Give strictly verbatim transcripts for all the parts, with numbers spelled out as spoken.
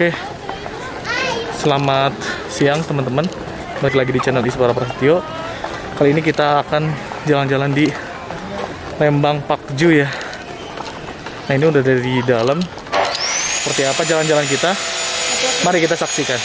Oke, selamat siang teman-teman. Balik lagi di channel Isbara Prasetyo. Kali ini kita akan jalan-jalan di Lembang Pakju ya. Nah, ini udah dari dalam. Seperti apa jalan-jalan kita? Mari kita saksikan.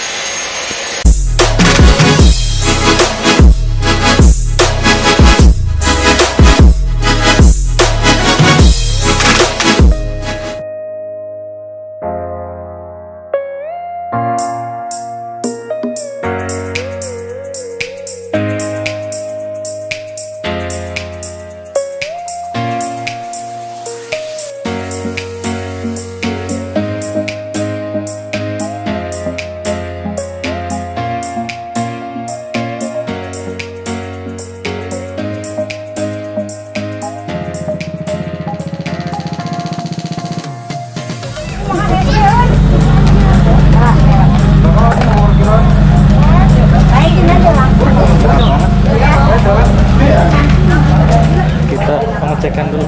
Kita pengecekan dulu.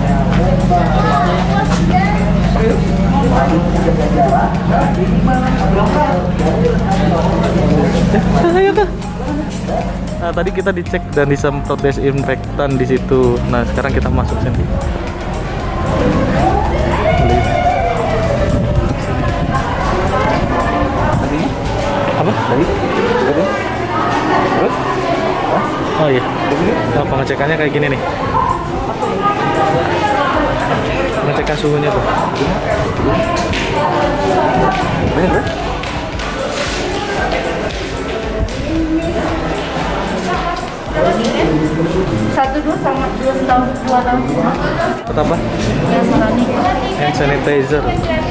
Ayo tuh. Nah, tadi kita dicek dan disemprot desinfektan di situ. Nah, sekarang kita masuk sini. Apa? Tadi? Tadi? Terus? Oh iya. Nah, pengecekannya kayak gini nih. Pengecekan suhunya tuh. Satu dua sama dua tahun dua tahun semua. Apa? Hand sanitizer.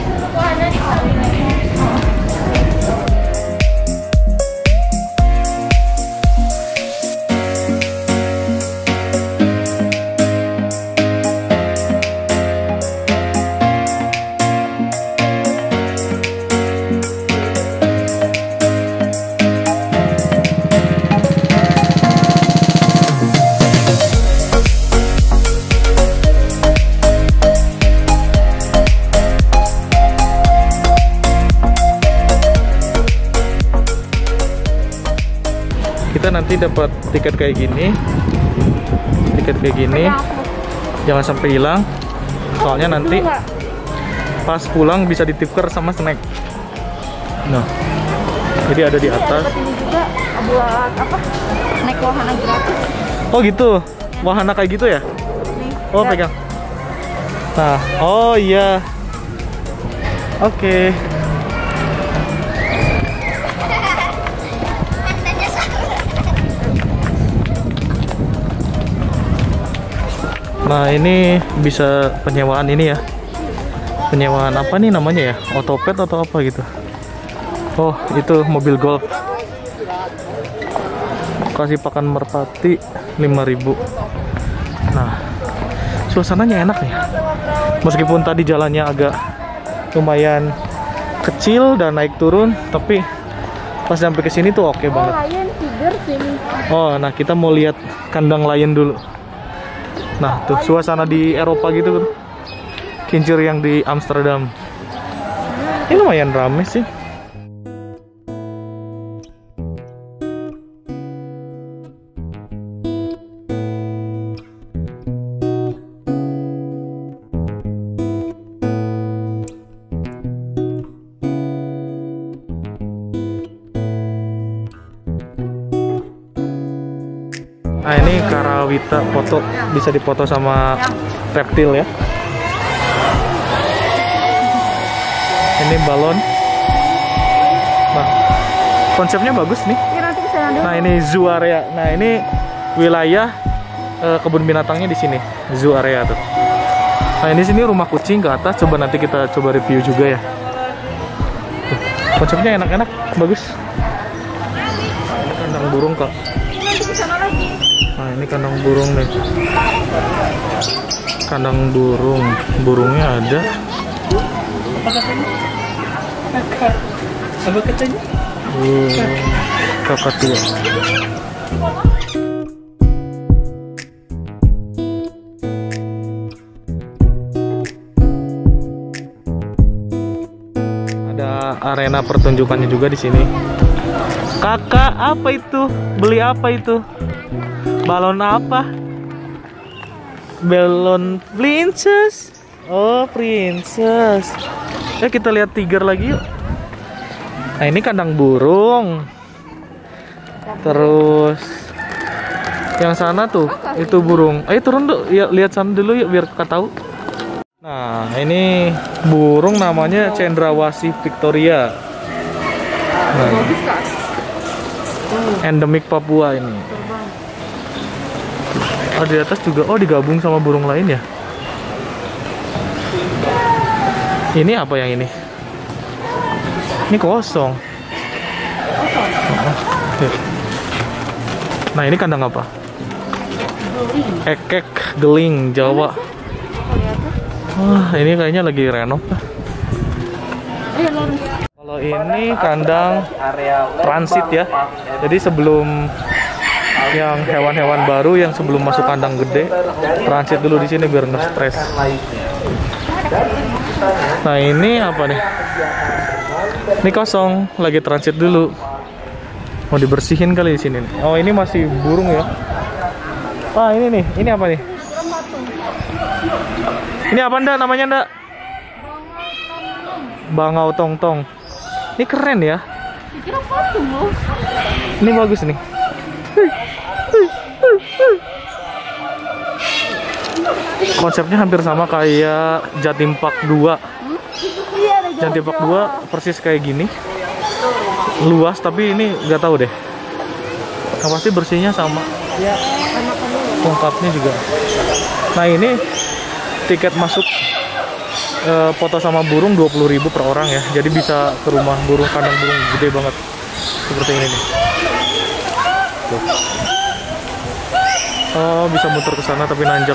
Kita nanti dapat tiket kayak gini, tiket kayak gini, jangan sampai hilang. Soalnya nanti pas pulang bisa ditukar sama snack. Nah, jadi ada di atas. Ini juga buat apa? Naik wahana gratis. Oh gitu, wahana kayak gitu ya? Oh pegang. Nah, oh iya, oke. Nah, ini bisa penyewaan ini ya. Penyewaan apa nih namanya ya? Otopet atau apa gitu. Oh, itu mobil golf. Kasih pakan merpati lima ribu. Nah, suasananya enak nih. Meskipun tadi jalannya agak lumayan kecil dan naik turun, tapi pas sampai ke sini tuh oke banget. Oh, nah kita mau lihat kandang lion dulu. Nah, tuh suasana di Eropa gitu kan. Kincir yang di Amsterdam. Ini lumayan rame sih. Nah, ini karawita foto, bisa dipoto sama reptil ya. Ini balon. Nah, konsepnya bagus nih. Nah, ini zoo area. Nah, ini wilayah eh, kebun binatangnya di sini, zoo area tuh. Nah, ini sini rumah kucing ke atas. Coba nanti kita coba review juga ya. Tuh, konsepnya enak-enak, bagus. Ini kandang burung kok. Nah, ini kandang burung nih. Kandang burung, burungnya ada. Apa katanya? Apa katanya? Uh, kakatua. arena pertunjukannya juga di sini. Kakak, apa itu? Beli apa itu? Balon apa? Balon princess. Oh, princess. Eh, kita lihat tiger lagi yuk. Nah, ini kandang burung. Terus yang sana tuh, itu burung. Ayo turun dulu, ya, lihat sana dulu yuk biar kakak tahu. Nah, ini burung namanya cendrawasih Victoria. Nah, endemik Papua ini. Oh, di atas juga, oh digabung sama burung lain ya. Ini apa yang ini? Ini kosong. Nah, ini kandang apa? Ekek geling Jawa. Wah, ini kayaknya lagi renov. Kalau ini kandang transit ya. Jadi sebelum yang hewan-hewan baru yang sebelum masuk kandang gede, transit dulu di sini biar nggak stres. Nah, ini apa nih? Ini kosong, lagi transit dulu. Mau dibersihin kali di sini. Oh, ini masih burung ya. Wah, ini nih, ini apa nih? Ini apa ndak namanya ndak? Bangau tong-tong. Ini keren ya. Dikira patung loh. Ini bagus nih. Konsepnya hampir sama kayak Jatim Park dua. Jatim Park dua persis kayak gini. Luas tapi ini nggak tahu deh. Nah, pasti bersihnya sama. Ya, Lengkapnya juga. Nah, ini tiket masuk e, foto sama burung dua puluh ribu per orang ya. Jadi bisa ke rumah burung, kandang burung gede banget. Seperti ini nih. Tuh. Oh, bisa muter ke sana tapi nanjak.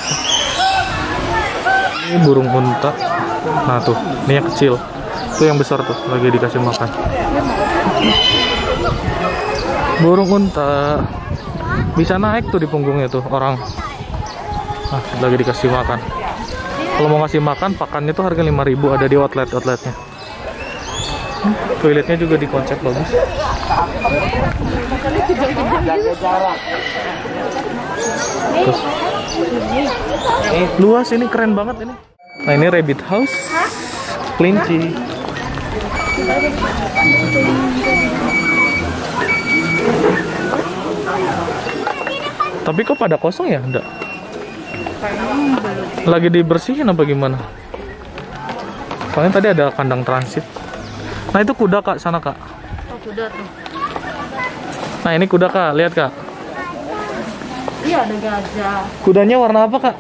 Ini burung unta. Nah, tuh, ini yang kecil. Tuh yang besar tuh lagi dikasih makan. Burung unta. Bisa naik tuh di punggungnya tuh orang. Nah, lagi dikasih makan. Kalau mau ngasih makan, pakannya tuh harga lima ribu, ada di outlet-outletnya. Hmm, toiletnya juga dikonsep bagus. Terus, luas ini, keren banget ini. Nah, ini rabbit house. Kelinci. Tapi kok pada kosong ya? Enggak. Lagi dibersihin apa gimana? Soalnya tadi ada kandang transit. Nah, itu kuda kak, sana kak. Oh, kuda tuh. Nah, ini kuda kak, lihat kak. Iya, ada gajah. Kudanya warna apa kak?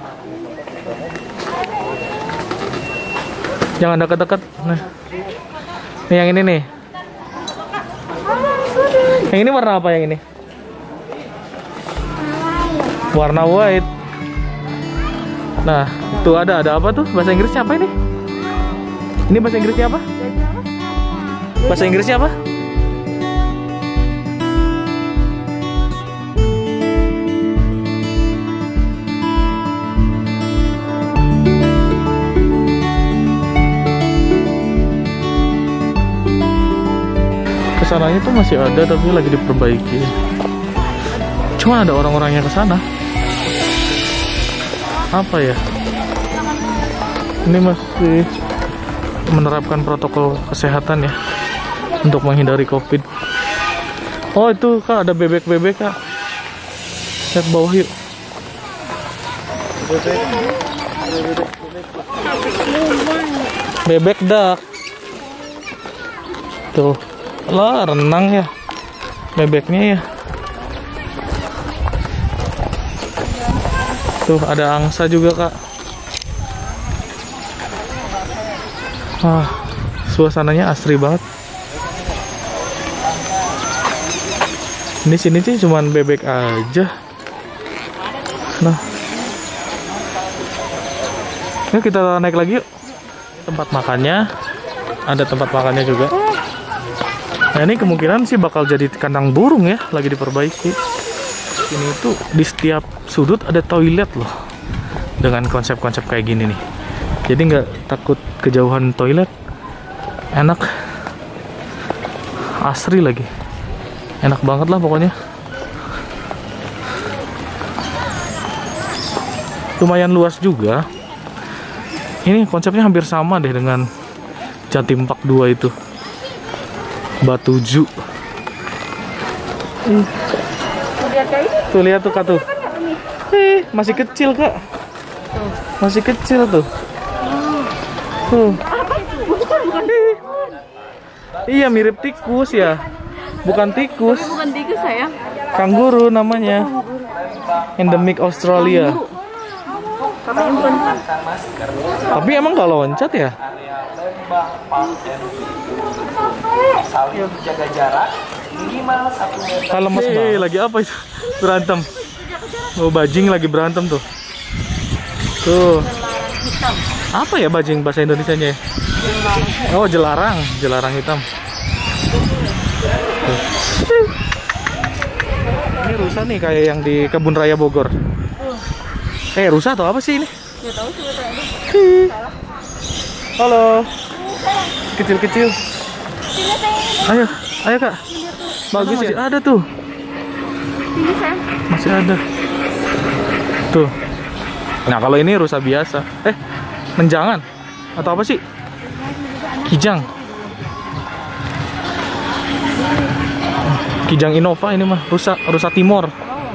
Jangan dekat-dekat. Nah, nih yang ini nih. Yang ini warna apa yang ini? Warna white. Nah, tuh ada ada apa tuh? Bahasa Inggrisnya apa ini? Ini bahasa Inggrisnya apa? Bahasa Inggrisnya apa? Kesananya tuh masih ada tapi lagi diperbaiki. Cuma ada orang-orang yang kesana. Apa ya? Ini masih menerapkan protokol kesehatan ya untuk menghindari COVID. Oh, itu kak ada bebek-bebek kak. Lihat bawah yuk. Bebek duck. Tuh, lah renang ya bebeknya ya. Tuh ada angsa juga kak. Wah, suasananya asri banget. Ini sini sih cuman bebek aja. Nah, yuk kita naik lagi yuk. Tempat makannya, ada tempat makannya juga. Nah, ini kemungkinan sih bakal jadi kandang burung ya, lagi diperbaiki. Ini tuh di setiap sudut ada toilet loh, dengan konsep-konsep kayak gini nih. Jadi nggak takut kejauhan toilet, enak. Asri lagi. Enak banget lah pokoknya. Lumayan luas juga. Ini konsepnya hampir sama deh dengan Jatim Park dua itu. Batuju. Hmm. Tuh lihat tuh Kak tuh. Eh, masih kecil Kak. Masih kecil tuh. Tuh. Iya mirip tikus ya. Bukan tikus. Bukan tikus sayang. Kanguru namanya. Endemik Australia. Katanya bukan. Tapi emang gak loncat ya? Saling jaga jarak minimal satu meter. Kalau lemes banget. Lagi apa itu? Berantem. Oh, bajing lagi berantem tuh. Tuh. Apa ya bajing bahasa Indonesianya? Oh, jelarang, jelarang hitam. Tuh. Ini rusa nih kayak yang di Kebun Raya Bogor. Eh, rusa atau apa sih ini? Nggak tahu sih. Halo. Kecil-kecil. Ayo, ayo Kak. Bagus ya. Ada tuh. Ini sayang. Masih ada. Tuh. Nah, kalau ini rusa biasa. Eh, menjangan atau apa sih? Kijang. Kijang Innova ini mah, rusa rusa Timor.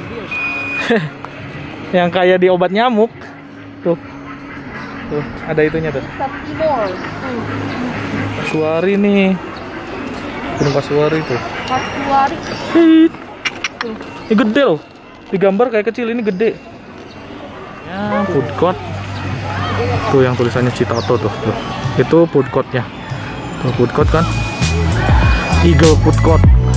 Yang kayak di obat nyamuk. Tuh. Tuh, ada itunya tuh. Timor. Kasuari nih. Burung kasuari tuh. Kasuari. Hit. Ini gede loh. Digambar kayak kecil, ini gede. Ya, food court. Tuh yang tulisannya Citato tuh, tuh. Itu food courtnya. Tuh food court kan. Eagle Food Court.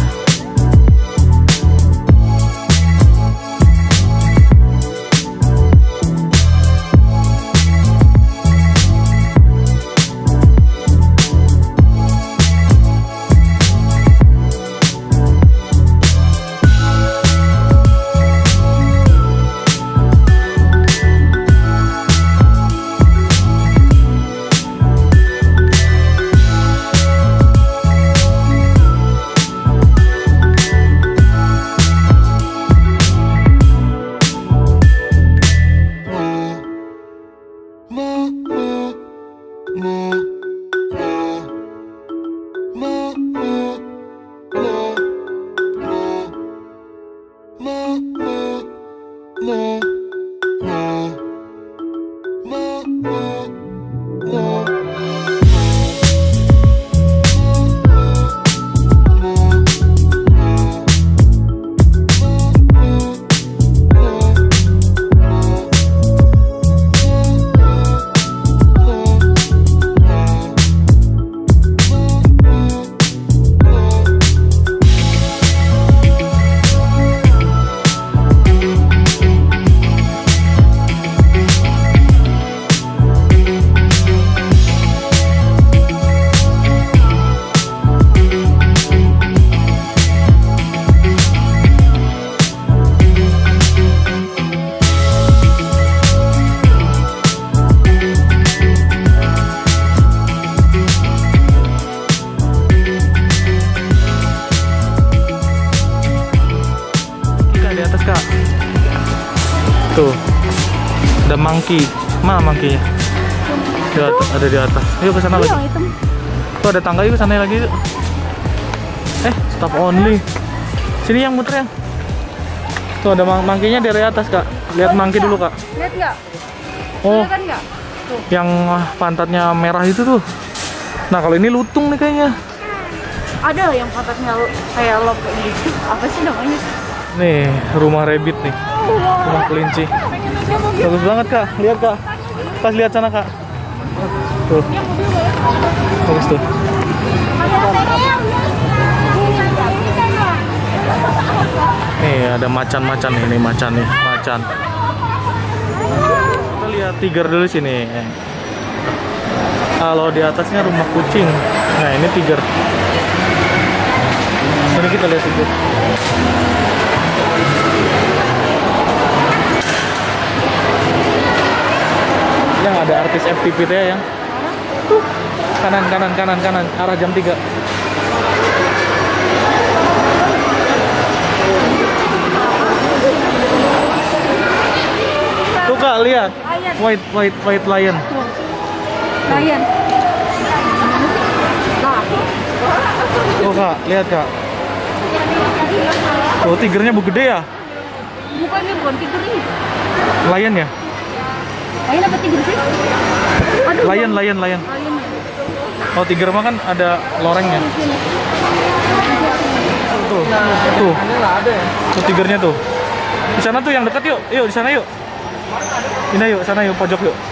Tuh, ada monkey, mana monkey-nya? Di atas, ada di atas. Yuk ke sana lagi. Tuh ada tangga, yuk ke sana lagi. Yuk. Eh, stop only. Sini yang muter yang. Tuh ada monkey-nya dari atas Kak. Lihat monkey dulu Kak. Lihat nggak? Oh, Kelihatan nggak? Tuh. yang pantatnya merah itu tuh. Nah kalau ini lutung nih kayaknya. Ada yang pantatnya kayak lop kayak gitu. Apa sih namanya? Nih rumah rabbit nih. Rumah kelinci. Bagus banget Kak. Lihat Kak. Pas lihat sana Kak. Tuh. Bagus tuh. Nih ada macan-macan nih, ini macan nih, macan. Kita lihat tiger dulu sini. Kalau di atasnya rumah kucing. Nah, ini tiger. Sini kita lihat tiger. Yang ada artis F T V ya yang. Tuh. Kanan kanan kanan kanan arah jam tiga. Kak, lihat. Lion. White, white, white lion. Lion. Oh Kak, lihat Kak. Oh, tigernya bu gede ya? Bukannya bukan tiger ini. Lion ya? Lion apa tiger sih? Aduh. Lion, lion, lion. Lion. Oh, tiger mah kan ada lorengnya. Tuh, tuh. Tuh tigernya tuh. Di sana tuh yang dekat yuk. Yuk di sana yuk. Ini yuk, sana yuk, pojok yuk.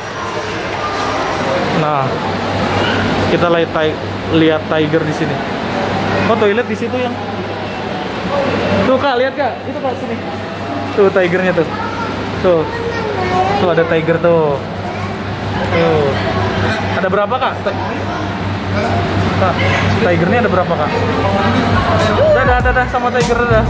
Nah, kita lihat ti- lihat tiger di sini. Oh, toilet di situ yang. Tuh Kak, lihat Kak. Itu Kak sini. Tuh tigernya tuh. Tuh. Tuh ada tiger tuh. Tuh. Ada berapa Kak? Kak, tigernya ada berapa Kak? Dadah, dadah sama tiger dadah.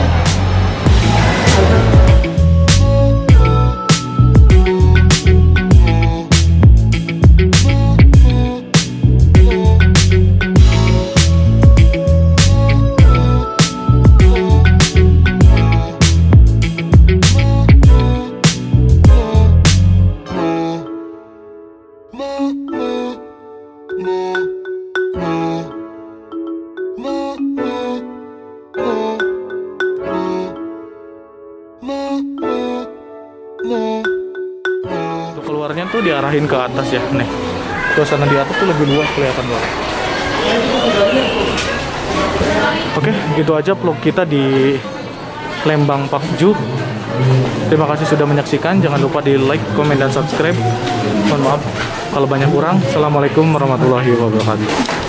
Untuk keluarnya tuh diarahin ke atas ya, nih. Suasana di atas tuh lebih luas kelihatan banget. Oke, gitu aja vlog kita di Lembang Pakju. Terima kasih sudah menyaksikan. Jangan lupa di like, komen, dan subscribe. Mohon maaf kalau banyak kurang. Assalamualaikum warahmatullahi wabarakatuh.